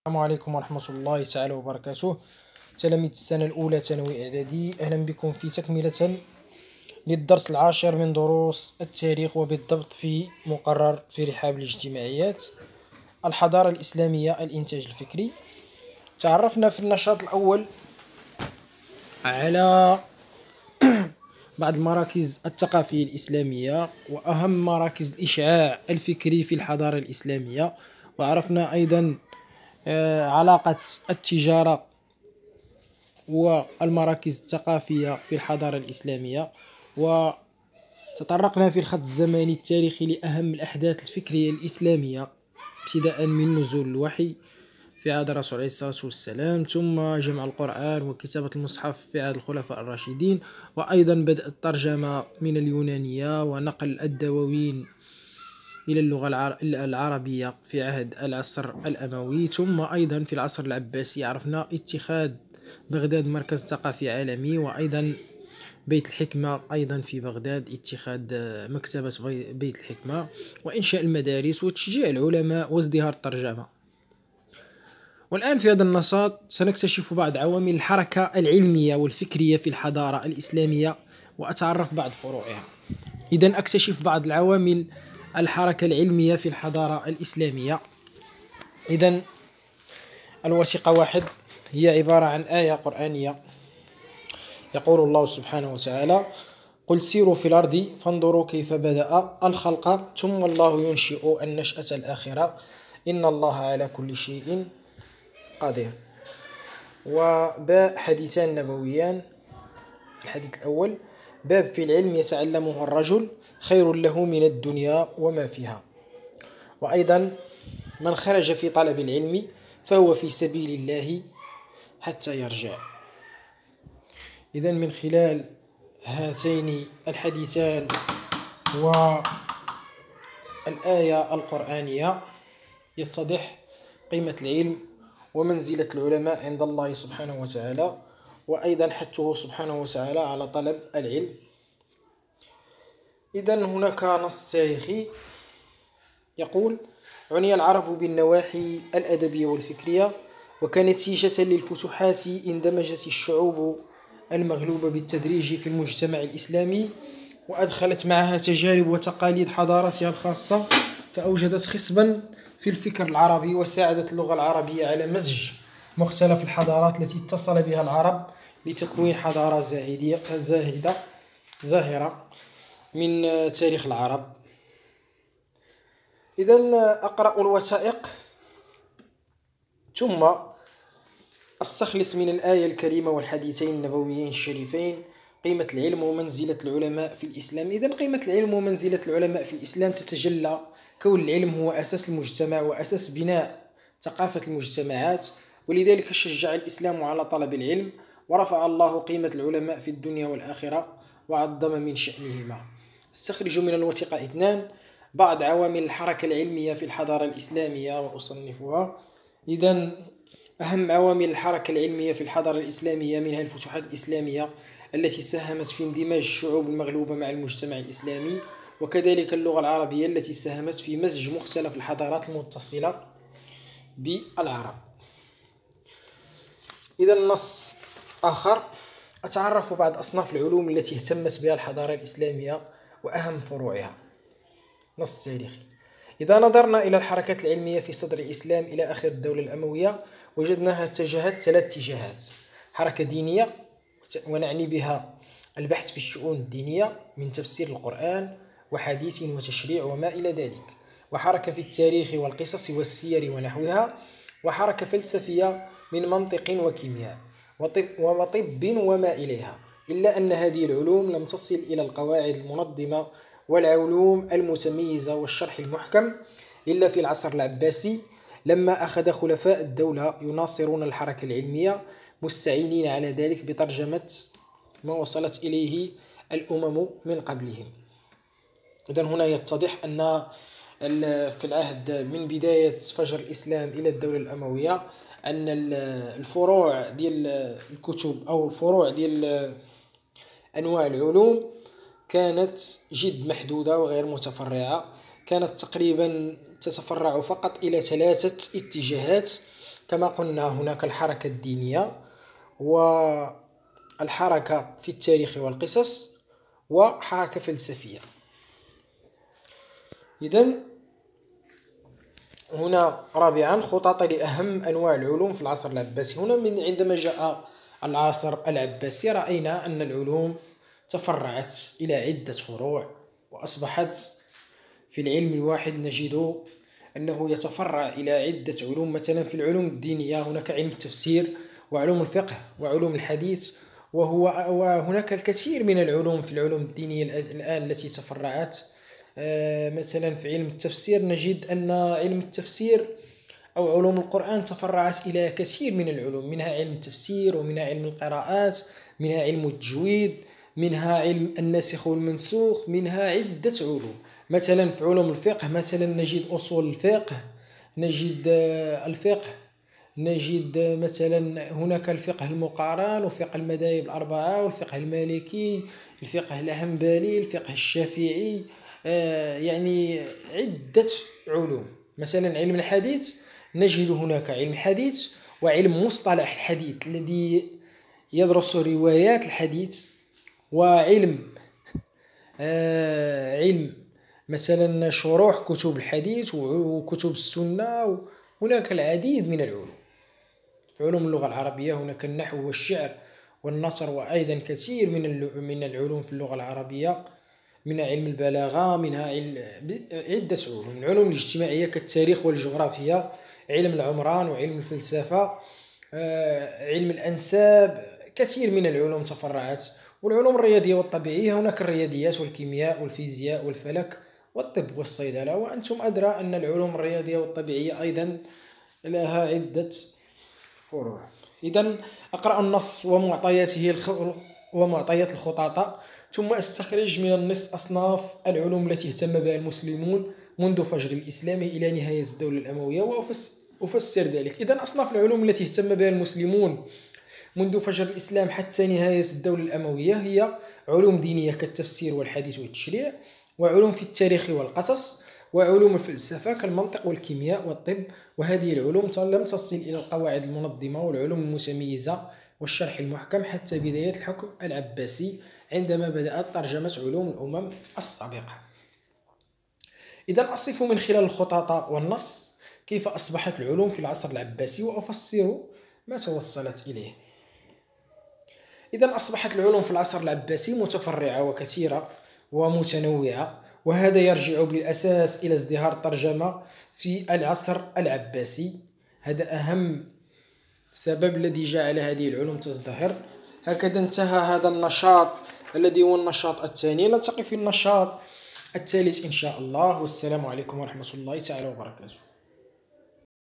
السلام عليكم ورحمة الله تعالى وبركاته. تلاميذ السنة الأولى ثانوي إعدادي، أهلا بكم في تكملة للدرس العاشر من دروس التاريخ، وبالضبط في مقرر في رحاب الاجتماعيات الحضارة الإسلامية الإنتاج الفكري. تعرفنا في النشاط الأول على بعض المراكز الثقافية الإسلامية وأهم مراكز الإشعاع الفكري في الحضارة الإسلامية، وعرفنا أيضا علاقة التجارة والمراكز الثقافية في الحضارة الإسلامية، وتطرقنا في الخط الزمني التاريخي لأهم الأحداث الفكرية الإسلامية ابتداء من نزول الوحي في عهد الرسول عليه الصلاة والسلام، ثم جمع القرآن وكتابة المصحف في عهد الخلفاء الراشدين، وأيضا بدء الترجمة من اليونانية ونقل الدواوين إلى اللغة العربية في عهد العصر الأموي، ثم أيضا في العصر العباسي عرفنا اتخاذ بغداد مركز ثقافي عالمي، وأيضا بيت الحكمة أيضا في بغداد، اتخاذ مكتبة بيت الحكمة، وإنشاء المدارس وتشجيع العلماء وازدهار الترجمة. والآن في هذا النشاط سنكتشف بعض عوامل الحركة العلمية والفكرية في الحضارة الإسلامية وأتعرف بعض فروعها. إذن أكتشف بعض العوامل الحركة العلمية في الحضارة الإسلامية. إذن الوثيقة 1 هي عبارة عن آية قرآنية، يقول الله سبحانه وتعالى: قل سيروا في الأرض فانظروا كيف بدأ الخلق ثم الله ينشئ النشأة الآخرة إن الله على كل شيء قدير. وباء حديثان نبويان. الحديث الأول: باب في العلم يتعلمه الرجل خير له من الدنيا وما فيها. وأيضا: من خرج في طلب العلم فهو في سبيل الله حتى يرجع. إذن من خلال هاتين الحديثان والآية القرآنية يتضح قيمة العلم ومنزلة العلماء عند الله سبحانه وتعالى، وأيضا حثه سبحانه وتعالى على طلب العلم. إذن هناك نص تاريخي يقول: عني العرب بالنواحي الأدبية والفكرية، وكنتيجة للفتوحات اندمجت الشعوب المغلوبة بالتدريج في المجتمع الإسلامي، وأدخلت معها تجارب وتقاليد حضارتها الخاصة، فأوجدت خصبا في الفكر العربي، وساعدت اللغة العربية على مزج مختلف الحضارات التي اتصل بها العرب لتكوين حضارة زاهرة من تاريخ العرب. إذن أقرأ الوثائق ثم أستخلص من الآية الكريمة والحديثين النبويين الشريفين قيمة العلم ومنزلة العلماء في الإسلام. إذن قيمة العلم ومنزلة العلماء في الإسلام تتجلى كون العلم هو أساس المجتمع وأساس بناء ثقافة المجتمعات، ولذلك شجع الإسلام على طلب العلم، ورفع الله قيمة العلماء في الدنيا والآخرة وعظم من شأنهما. استخرج من الوثيقة 2 بعض عوامل الحركة العلمية في الحضارة الإسلامية وأصنفها. إذن أهم عوامل الحركة العلمية في الحضارة الإسلامية منها الفتوحات الإسلامية التي ساهمت في اندماج الشعوب المغلوبة مع المجتمع الإسلامي، وكذلك اللغة العربية التي ساهمت في مزج مختلف الحضارات المتصلة بالعرب. إذا النص آخر: أتعرف بعض أصناف العلوم التي اهتمت بها الحضارة الإسلامية وأهم فروعها. نص تاريخي: إذا نظرنا إلى الحركات العلمية في صدر الإسلام إلى آخر الدولة الأموية وجدناها اتجهت 3 اتجاهات: حركة دينية، ونعني بها البحث في الشؤون الدينية من تفسير القرآن وحديث وتشريع وما إلى ذلك، وحركة في التاريخ والقصص والسير ونحوها، وحركة فلسفية من منطق وكيمياء وطب وما إليها. إلا أن هذه العلوم لم تصل إلى القواعد المنظمة والعلوم المتميزة والشرح المحكم إلا في العصر العباسي، لما أخذ خلفاء الدولة يناصرون الحركة العلمية مستعينين على ذلك بترجمة ما وصلت إليه الأمم من قبلهم. إذن هنا يتضح أن في العهد من بداية فجر الإسلام إلى الدولة الأموية أن الفروع ديال الكتب أو الفروع ديال أنواع العلوم كانت جد محدودة وغير متفرعة، كانت تقريبا تتفرع فقط إلى 3 اتجاهات: كما قلنا هناك الحركة الدينية، والحركة في التاريخ والقصص، وحركة فلسفية. إذن هنا رابعا خطط لأهم أنواع العلوم في العصر العباسي. هنا عندما جاء العصر العباسي رأينا أن العلوم تفرعت إلى عدة فروع، وأصبحت في العلم الواحد نجد أنه يتفرع إلى عدة علوم. مثلا في العلوم الدينية هناك علم التفسير وعلوم الفقه وعلوم الحديث، وهناك الكثير من العلوم في العلوم الدينية الآن التي تفرعت. مثلا في علم التفسير نجد أن علم التفسير أو علوم القرآن تفرعت إلى كثير من العلوم، منها علم التفسير، ومنها علم القراءات، منها علم التجويد، منها علم الناسخ والمنسوخ، منها عدة علوم. مثلا في علوم الفقه مثلا نجد أصول الفقه، نجد الفقه، نجد مثلا هناك الفقه المقارن وفقه المذاهب الأربعة والفقه المالكي، الفقه الحنبلي، الفقه الشافعي، يعني عدة علوم. مثلا علم الحديث نجد هناك علم الحديث وعلم مصطلح الحديث الذي يدرس روايات الحديث، وعلم علم مثلا شروح كتب الحديث وكتب السنة. هناك العديد من العلوم. في علوم اللغة العربية هناك النحو والشعر والنثر، وأيضا كثير من العلوم في اللغة العربية، منها علم البلاغة، منها عدة علوم. العلوم الاجتماعية كالتاريخ والجغرافيا، علم العمران وعلم الفلسفة، علم الأنساب، كثير من العلوم تفرعت. والعلوم الرياضية والطبيعية هناك الرياضيات والكيمياء والفيزياء والفلك والطب والصيدلة. وأنتم أدرى أن العلوم الرياضية والطبيعية أيضا لها عدة فروع. إذن أقرأ النص ومعطيات الخطاطة، ثم أستخرج من النص أصناف العلوم التي اهتم بها المسلمون منذ فجر الإسلام إلى نهاية الدولة الأموية، وأفسر ذلك. إذن أصناف العلوم التي اهتم بها المسلمون منذ فجر الإسلام حتى نهاية الدولة الأموية هي علوم دينية كالتفسير والحديث والتشريع، وعلوم في التاريخ والقصص، وعلوم الفلسفة كالمنطق والكيمياء والطب. وهذه العلوم لم تصل إلى القواعد المنظمة والعلوم المتميزة والشرح المحكم حتى بداية الحكم العباسي، عندما بدأت ترجمة علوم الأمم السابقة. إذا أصف من خلال الخطاطة والنص كيف أصبحت العلوم في العصر العباسي، وأفسر ما توصلت إليه. إذا أصبحت العلوم في العصر العباسي متفرعة وكثيرة ومتنوعة، وهذا يرجع بالأساس إلى ازدهار الترجمة في العصر العباسي. هذا أهم سبب الذي جعل هذه العلوم تزدهر. هكذا انتهى هذا النشاط الذي هو النشاط الثاني. نلتقي في النشاط الثالث إن شاء الله، والسلام عليكم ورحمة الله تعالى وبركاته.